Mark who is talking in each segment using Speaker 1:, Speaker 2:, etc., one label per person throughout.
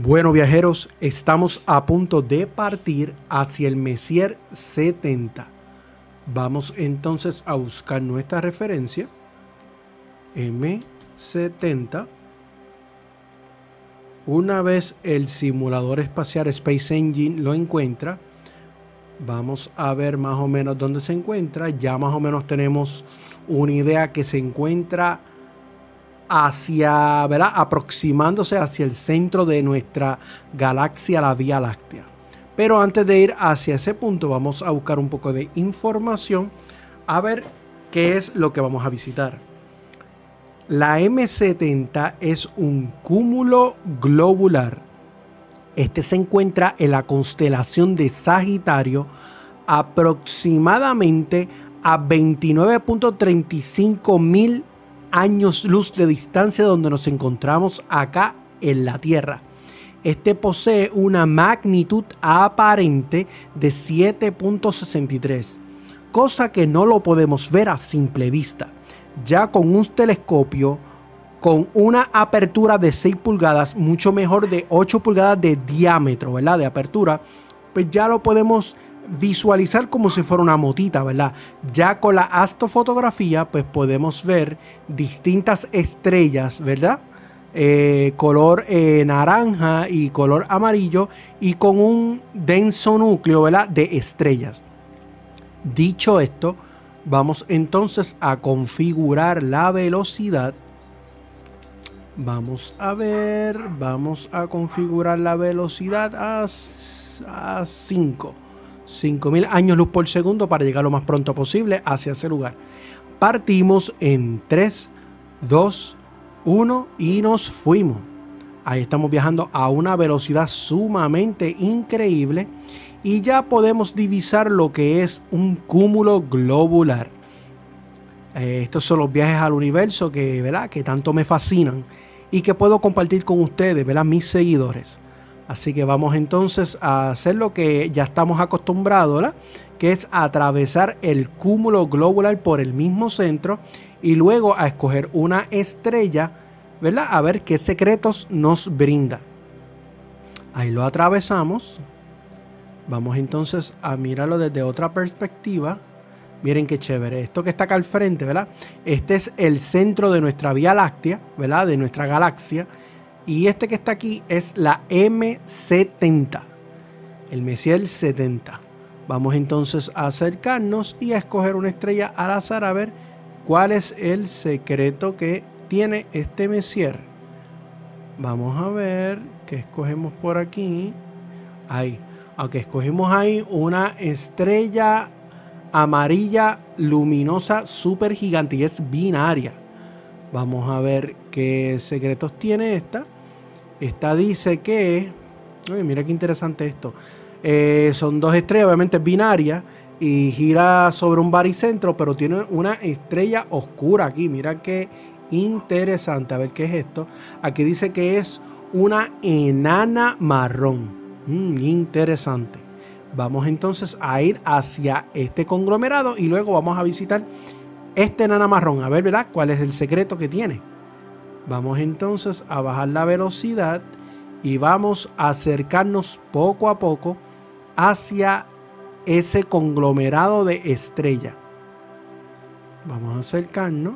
Speaker 1: Bueno, viajeros, estamos a punto de partir hacia el Messier 70. Vamos entonces a buscar nuestra referencia, M70. Una vez el simulador espacial Space Engine lo encuentra, vamos a ver más o menos dónde se encuentra. Ya más o menos tenemos una idea que se encuentra hacia, ¿verdad?, aproximándose hacia el centro de nuestra galaxia, la Vía Láctea. Pero antes de ir hacia ese punto, vamos a buscar un poco de información a ver qué es lo que vamos a visitar. La M70 es un cúmulo globular. Este se encuentra en la constelación de Sagitario, aproximadamente a 29.35 mil años luz de distancia donde nos encontramos acá en la Tierra. Este posee una magnitud aparente de 7.63, cosa que no lo podemos ver a simple vista. Ya con un telescopio con una apertura de 6 pulgadas, mucho mejor de 8 pulgadas de diámetro, ¿verdad?, de apertura, pues ya lo podemos visualizar como si fuera una motita, ¿verdad? Ya con la astrofotografía pues podemos ver distintas estrellas, ¿verdad? Color naranja y color amarillo, y con un denso núcleo, ¿verdad?, de estrellas. Dicho esto, vamos entonces a configurar la velocidad. Vamos a ver, vamos a configurar la velocidad a 5.000 años luz por segundo para llegar lo más pronto posible hacia ese lugar. Partimos en 3, 2, 1 y nos fuimos. Ahí estamos viajando a una velocidad sumamente increíble y ya podemos divisar lo que es un cúmulo globular. Estos son los viajes al universo que, ¿verdad?, que tanto me fascinan y que puedo compartir con ustedes, ¿verdad?, mis seguidores. Así que vamos entonces a hacer lo que ya estamos acostumbrados, ¿verdad?, que es atravesar el cúmulo globular por el mismo centro y luego a escoger una estrella, ¿verdad?, a ver qué secretos nos brinda. Ahí lo atravesamos. Vamos entonces a mirarlo desde otra perspectiva. Miren qué chévere. Esto que está acá al frente, ¿verdad? Este es el centro de nuestra Vía Láctea, ¿verdad?, de nuestra galaxia. Y este que está aquí es la M70, el Messier 70. Vamos entonces a acercarnos y a escoger una estrella al azar a ver cuál es el secreto que tiene este Messier. Vamos a ver qué escogemos por aquí. Ahí, aunque escogimos ahí una estrella amarilla luminosa súper gigante y es binaria. Vamos a ver qué secretos tiene esta. Esta dice que... Oye, mira qué interesante esto. Son dos estrellas, obviamente es binaria, y gira sobre un baricentro, pero tiene una estrella oscura aquí. Mira qué interesante. A ver qué es esto. Aquí dice que es una enana marrón. Interesante. Vamos entonces a ir hacia este conglomerado y luego vamos a visitar este enana marrón, a ver, ¿verdad?, cuál es el secreto que tiene. Vamos entonces a bajar la velocidad y vamos a acercarnos poco a poco hacia ese conglomerado de estrellas. Vamos a acercarnos.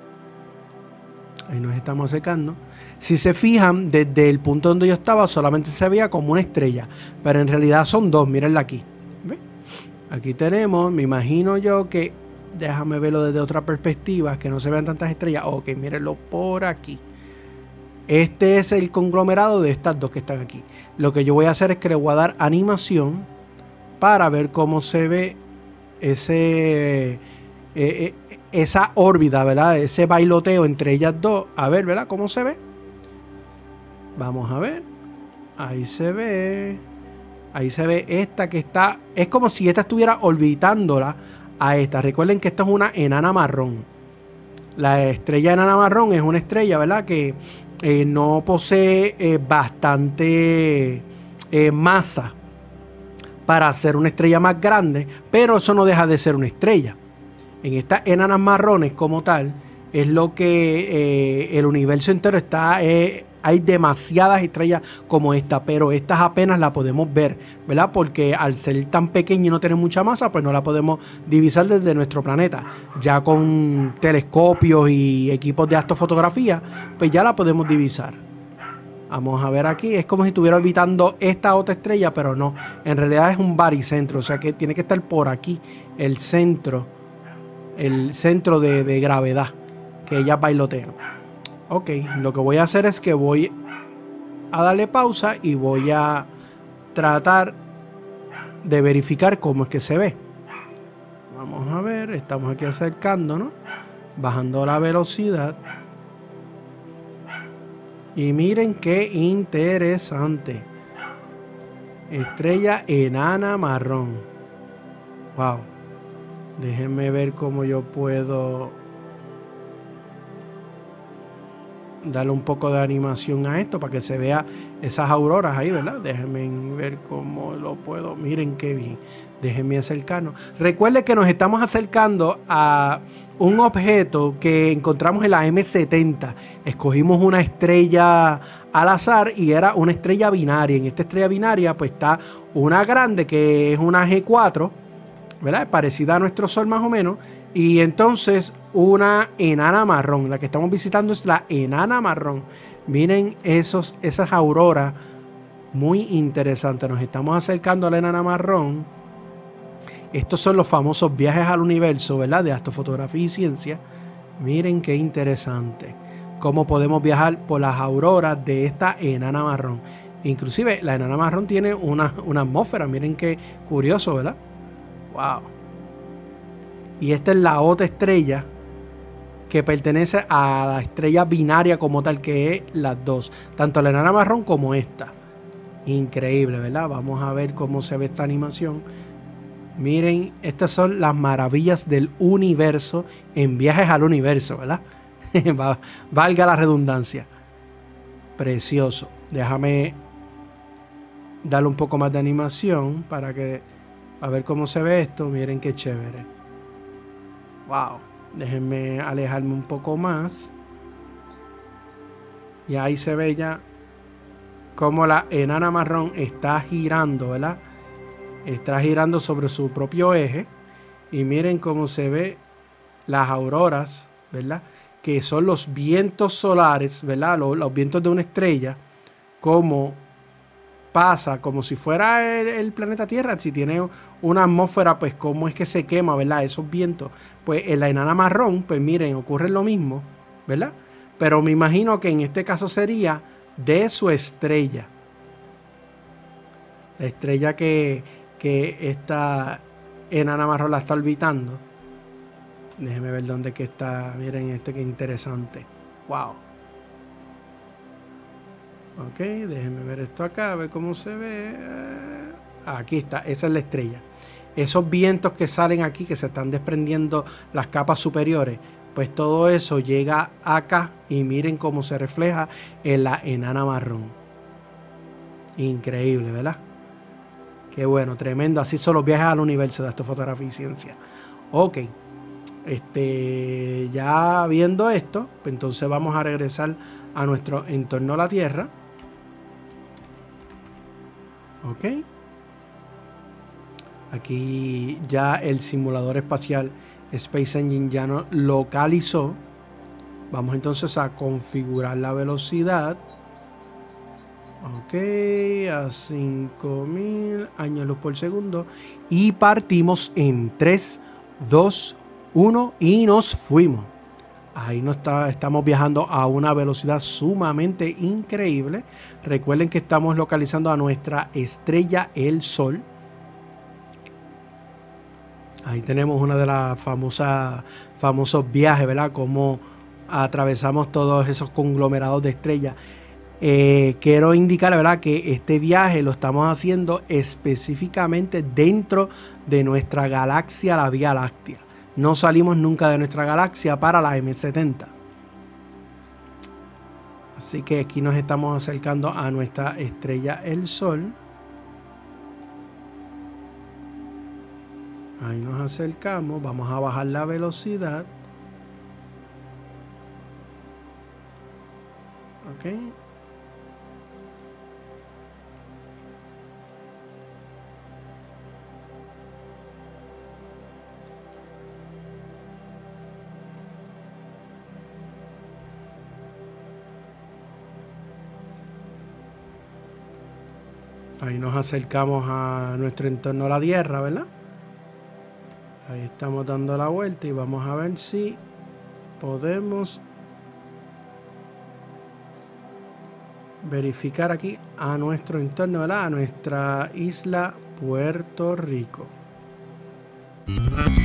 Speaker 1: Ahí nos estamos acercando. Si se fijan, desde el punto donde yo estaba solamente se veía como una estrella, pero en realidad son dos. Mírenla aquí. ¿Ve? Aquí tenemos, me imagino yo que... Déjame verlo desde otra perspectiva, que no se vean tantas estrellas. Ok, mírenlo por aquí. Este es el conglomerado de estas dos que están aquí. Lo que yo voy a hacer es que le voy a dar animación para ver cómo se ve esa órbita, ¿verdad? Ese bailoteo entre ellas dos. A ver, ¿verdad?, cómo se ve. Vamos a ver. Ahí se ve. Ahí se ve esta que está... Es como si esta estuviera orbitándola a esta. Recuerden que esta es una enana marrón. La estrella enana marrón es una estrella, ¿verdad?, que no posee bastante masa para ser una estrella más grande, pero eso no deja de ser una estrella. En estas enanas marrones como tal es lo que el universo entero está hay demasiadas estrellas como esta, pero estas apenas la podemos ver, ¿verdad? Porque al ser tan pequeña y no tener mucha masa, pues no la podemos divisar desde nuestro planeta. Ya con telescopios y equipos de astrofotografía, pues ya la podemos divisar. Vamos a ver aquí, es como si estuviera orbitando esta otra estrella, pero no. En realidad es un baricentro, o sea que tiene que estar por aquí el centro de gravedad que ella bailotea. Ok, lo que voy a hacer es que voy a darle pausa y voy a tratar de verificar cómo es que se ve. Vamos a ver, estamos aquí acercándonos, bajando la velocidad. Y miren qué interesante. Estrella enana marrón. Wow. Déjenme ver cómo yo puedo darle un poco de animación a esto para que se vea esas auroras ahí, ¿verdad? Déjenme ver cómo lo puedo. Miren qué bien. Déjenme acercarnos. Recuerden que nos estamos acercando a un objeto que encontramos en la M70. Escogimos una estrella al azar y era una estrella binaria. En esta estrella binaria pues está una grande que es una G4, ¿verdad? Parecida a nuestro Sol más o menos. Y entonces una enana marrón. La que estamos visitando es la enana marrón. Miren esas auroras muy interesantes. Nos estamos acercando a la enana marrón. Estos son los famosos viajes al universo, ¿verdad? De astrofotografía y ciencia. Miren qué interesante. Cómo podemos viajar por las auroras de esta enana marrón. Inclusive la enana marrón tiene una atmósfera. Miren qué curioso, ¿verdad? Wow. Y esta es la otra estrella que pertenece a la estrella binaria como tal, que es las dos. Tanto la enana marrón como esta. Increíble, ¿verdad? Vamos a ver cómo se ve esta animación. Miren, estas son las maravillas del universo en viajes al universo, ¿verdad? Valga la redundancia. Precioso. Déjame darle un poco más de animación para que a ver cómo se ve esto. Miren qué chévere. Wow. Déjenme alejarme un poco más. Y ahí se ve ya cómo la enana marrón está girando, ¿verdad? Está girando sobre su propio eje. Y miren cómo se ve las auroras, ¿verdad? Que son los vientos solares, ¿verdad? Los vientos de una estrella. Como pasa, como si fuera el planeta Tierra. Si tiene una atmósfera, pues cómo es que se quema, ¿verdad? Esos vientos. Pues en la enana marrón, pues miren, ocurre lo mismo, ¿verdad? Pero me imagino que en este caso sería de su estrella. La estrella que esta enana marrón la está orbitando. Déjenme ver dónde que está. Miren esto, que interesante. Wow. Ok, déjenme ver esto acá, a ver cómo se ve. Aquí está, esa es la estrella. Esos vientos que salen aquí, que se están desprendiendo las capas superiores, pues todo eso llega acá y miren cómo se refleja en la enana marrón. Increíble, ¿verdad? Qué bueno, tremendo. Así son los viajes al universo de astrofotografía y ciencia. Ok. Ya viendo esto, pues entonces vamos a regresar a nuestro entorno a la Tierra. Ok. Aquí ya el simulador espacial Space Engine ya nos localizó. Vamos entonces a configurar la velocidad. Ok, a 5000 años luz por segundo. Y partimos en 3, 2, 1 y nos fuimos. Ahí estamos viajando a una velocidad sumamente increíble. Recuerden que estamos localizando a nuestra estrella, el Sol. Ahí tenemos una de las famosos viajes, ¿verdad? Cómo atravesamos todos esos conglomerados de estrellas. Quiero indicar, ¿verdad?, que este viaje lo estamos haciendo específicamente dentro de nuestra galaxia, la Vía Láctea. No salimos nunca de nuestra galaxia para la M70. Así que aquí nos estamos acercando a nuestra estrella, el Sol. Ahí nos acercamos. Vamos a bajar la velocidad. Ok. Ahí nos acercamos a nuestro entorno a la Tierra, ¿verdad? Ahí estamos dando la vuelta y vamos a ver si podemos verificar aquí a nuestro entorno, ¿verdad? A nuestra isla Puerto Rico.